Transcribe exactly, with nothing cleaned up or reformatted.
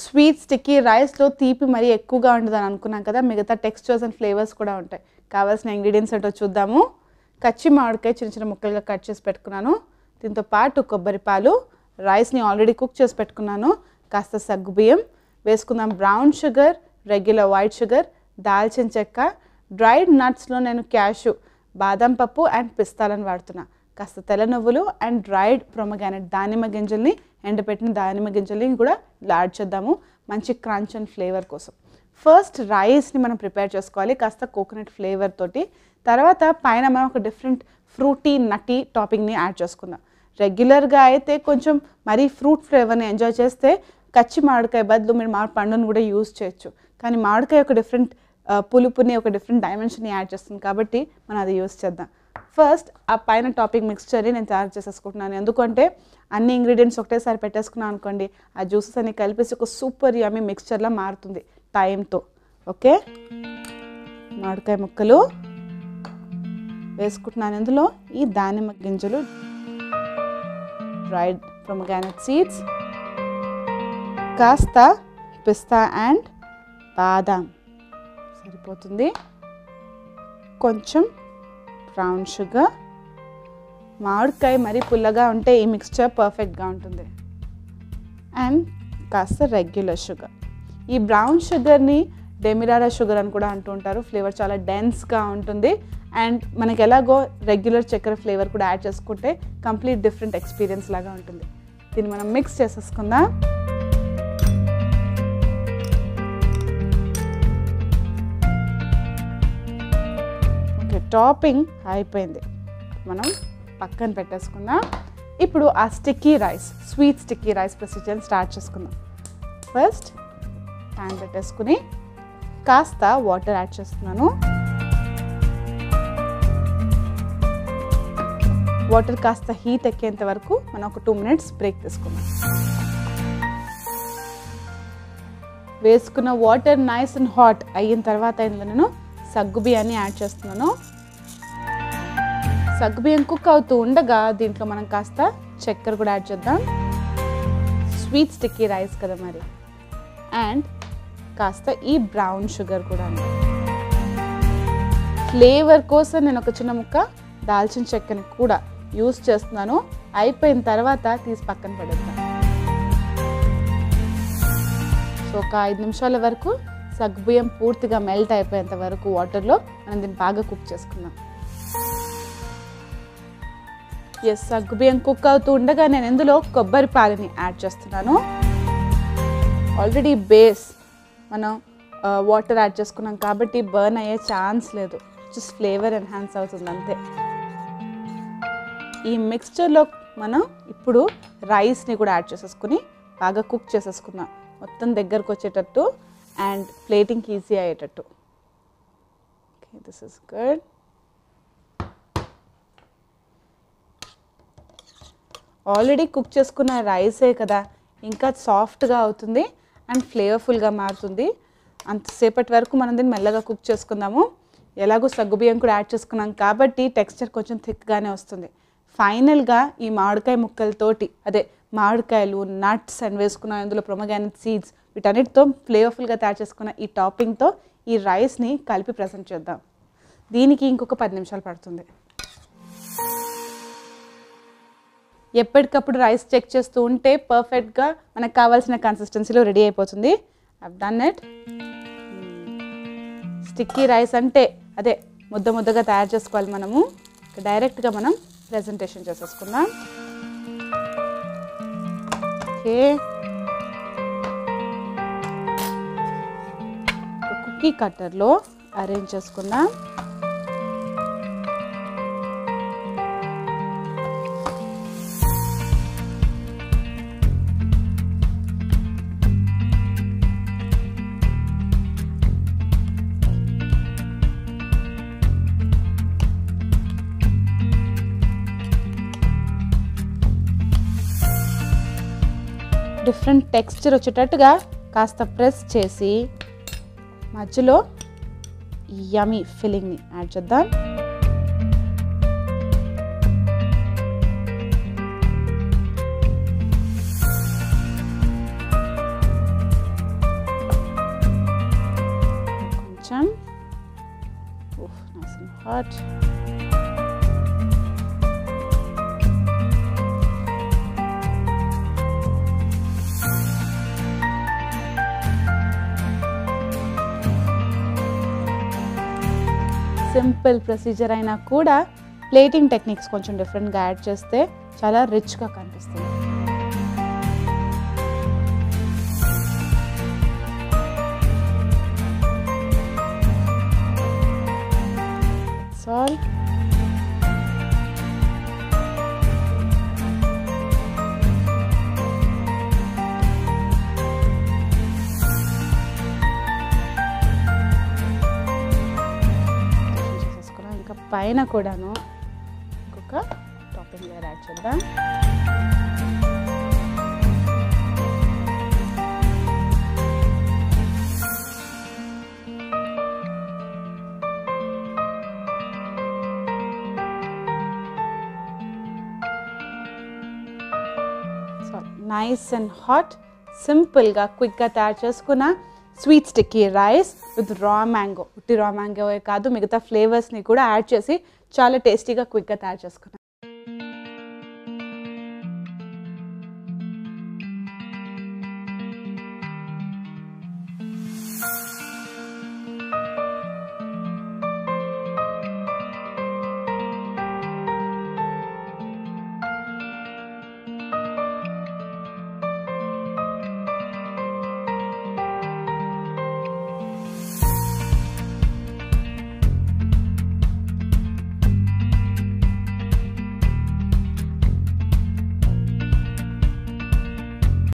Sweet sticky రైస్లో తీపి మరీ ఎక్కువగా ఉండదని అనుకున్నాం కదా, మిగతా టెక్స్చర్స్ అండ్ ఫ్లేవర్స్ కూడా ఉంటాయి. కావాల్సిన ఇంగ్రీడియంట్స్ ఏంటో చూద్దాము. కచ్చి మామిడికాయ చిన్న చిన్న ముక్కలుగా కట్ చేసి పెట్టుకున్నాను. దీంతో పాటు కొబ్బరి పాలు, రైస్ని ఆల్రెడీ కుక్ చేసి పెట్టుకున్నాను, కాస్త సగ్గుబియ్యం వేసుకుందాం, brown sugar, regular white sugar, దాల్చిన చెక్క, డ్రైడ్ నట్స్లో నేను క్యాషు, బాదం పప్పు అండ్ పిస్తాలను వాడుతున్నా, కాస్త తెల్ల నువ్వులు అండ్ డ్రైడ్ ప్రొమగ్రానేట్ దానిమ్మ గింజల్ని, ఎండబెట్టిన దానిమ్మ గింజల్ని కూడా యాడ్ చేద్దాము మంచి క్రంచ్ అండ్ ఫ్లేవర్ కోసం. ఫస్ట్ రైస్ని మనం ప్రిపేర్ చేసుకోవాలి కాస్త కోకోనట్ ఫ్లేవర్ తోటి. తర్వాత పైన మనం ఒక డిఫరెంట్ ఫ్రూటీ నటీ టాపింగ్ని యాడ్ చేసుకుందాం. రెగ్యులర్గా అయితే కొంచెం మరీ ఫ్రూట్ ఫ్లేవర్ని ఎంజాయ్ చేస్తే కచ్చి మామిడికాయ బదులు మీరు మామిడి పండును కూడా యూజ్ చేయొచ్చు. కానీ మామిడికాయ ఒక డిఫరెంట్ పులుపుని ఒక డిఫరెంట్ డైమెన్షన్ని యాడ్ చేస్తుంది కాబట్టి మనం అది యూజ్ చేద్దాం. ఫస్ట్ ఆ పైన టాపింగ్ మిక్స్చర్ని నేను తయారు చేసేసుకుంటున్నాను. ఎందుకంటే అన్ని ఇంగ్రీడియంట్స్ ఒకటేసారి పెట్టేసుకున్నాను అనుకోండి, ఆ జ్యూసెస్ అన్ని కలిపేసి ఒక సూపర్ యమ్మీ మిక్స్చర్లా మారుతుంది టైంతో. ఓకే, మామిడికాయ ముక్కలు వేసుకుంటున్నాను. ఇందులో ఈ దానిమ్మ గింజలు, డ్రైడ్ ప్రొమగ్రానేట్ సీడ్స్, కాస్త పిస్తా అండ్ బాదాం సరిపోతుంది, కొంచెం బ్రౌన్ షుగర్. మామిడికాయ మరీ పుల్లగా ఉంటే ఈ మిక్స్చర్ పర్ఫెక్ట్గా ఉంటుంది. అండ్ కాస్త రెగ్యులర్ షుగర్. ఈ బ్రౌన్ షుగర్ని డెమిరారా షుగర్ అని కూడా అంటూ ఉంటారు. ఫ్లేవర్ చాలా డెన్స్గా ఉంటుంది. అండ్ మనకి ఎలాగో రెగ్యులర్ చక్కెర ఫ్లేవర్ కూడా యాడ్ చేసుకుంటే కంప్లీట్ డిఫరెంట్ ఎక్స్పీరియన్స్ లాగా ఉంటుంది. దీన్ని మనం మిక్స్ చేసేసుకుందాం. ఓకే, టాపింగ్ అయిపోయింది, మనం పక్కన పెట్టేసుకుందాం. ఇప్పుడు ఆ sticky rice, sweet sticky rice procedure start చేసుకుందాం. ఫస్ట్ ప్యాన్ పెట్టేసుకుని కాస్త వాటర్ యాడ్ చేస్తున్నాను. వాటర్ కాస్త హీట్ ఎక్కేంత వరకు మనం ఒక టూ మినిట్స్ బ్రేక్ తీసుకుందాం. వేసుకున్న వాటర్ నైస్ అండ్ హాట్ అయిన తర్వాత ఇందులో నేను సగ్గుబియ్యాన్ని యాడ్ చేస్తున్నాను. సగ్గుబియ్యం కుక్ అవుతూ ఉండగా దీంట్లో మనం కాస్త చక్కెర కూడా యాడ్ చేద్దాం. స్వీట్ స్టిక్కీ రైస్ కదా మరి. అండ్ కాస్త ఈ బ్రౌన్ షుగర్ కూడా. ఫ్లేవర్ కోసం నేను ఒక చిన్న ముక్క దాల్చిన చెక్కని కూడా యూస్ చేస్తున్నాను. అయిపోయిన తర్వాత తీసి పక్కన పడేద్దాం. సో ఒక ఐదు నిమిషాల వరకు సగ్గుబియ్యం పూర్తిగా మెల్ట్ అయిపోయేంత వరకు వాటర్లో మనం దీన్ని బాగా కుక్ చేసుకుందాం. ఎస్, సగ్గుబియ్యం కుక్ అవుతూ ఉండగా నేను ఇందులో కొబ్బరి పాలని యాడ్ చేస్తున్నాను. ఆల్రెడీ బేస్ మనం వాటర్ యాడ్ చేసుకున్నాం కాబట్టి బర్న్ అయ్యే ఛాన్స్ లేదు, జస్ట్ ఫ్లేవర్ ఎన్హాన్స్ అవుతుంది అంతే. ఈ మిక్స్చర్లో మనం ఇప్పుడు రైస్ని కూడా యాడ్ చేసేసుకుని బాగా కుక్ చేసేసుకున్నాం, మొత్తం దగ్గరకు వచ్చేటట్టు అండ్ ప్లేటింగ్కి ఈజీ అయ్యేటట్టు. Okay, this is good. Already cook చేసుకున్న రైసే కదా, ఇంకా సాఫ్ట్గా అవుతుంది అండ్ ఫ్లేవర్ఫుల్గా మారుతుంది. అంతసేపటి వరకు మనం దీన్ని మెల్లగా కుక్ చేసుకుందాము. ఎలాగో సగ్గుబియ్యం కూడా యాడ్ చేసుకున్నాం కాబట్టి టెక్స్చర్ కొంచెం థిక్గానే వస్తుంది. ఫైనల్గా ఈ మామిడికాయ ముక్కలతోటి, అదే మామిడికాయలు, నట్స్ అండ్ వేసుకున్న ఇందులో ప్రొమగ్రానేట్ సీడ్స్, వీటన్నిటితో ఫ్లేవర్ఫుల్గా తయారు చేసుకున్న ఈ టాపింగ్తో ఈ రైస్ని కలిపి ప్రజెంట్ చేద్దాం. దీనికి ఇంకొక పది నిమిషాలు పడుతుంది. ఎప్పటికప్పుడు రైస్ చెక్ చేస్తూ ఉంటే పర్ఫెక్ట్గా మనకు కావాల్సిన కన్సిస్టెన్సీలో రెడీ అయిపోతుంది. I've done it. Sticky rice అంటే అదే ముద్ద ముద్దగా తయారు చేసుకోవాలి మనము. డైరెక్ట్గా మనం ప్రెజెంటేషన్ చేసేసుకుందాం. ఓకే, కుకీ కట్టర్లో అరేంజ్ చేసుకుందాం. డిఫరెంట్ టెక్స్చర్ వచ్చేటట్టుగా కాస్త ప్రెస్ చేసి మధ్యలో యమ్మీ ఫిల్లింగ్ని యాడ్ చేద్దాం. hot. సింపుల్ ప్రొసీజర్ అయినా కూడా ప్లేటింగ్ టెక్నిక్స్ కొంచెం డిఫరెంట్గా యాడ్ చేస్తే చాలా రిచ్గా కనిపిస్తుంది. సాల్ట్, ఇంకా పైన కూడాను ఇంకొక టాపింగ్ లేయర్ యాడ్ చేద్దాం. సో నైస్ అండ్ హాట్, సింపుల్గా క్విక్గా తయారు చేసుకున్న sweet sticky rice with raw mango. ఉట్టి రా మ్యాంగోయే కాదు, మిగతా ఫ్లేవర్స్ని కూడా యాడ్ చేసి చాలా టేస్టీగా క్విక్గా తయారు చేసుకున్నాను.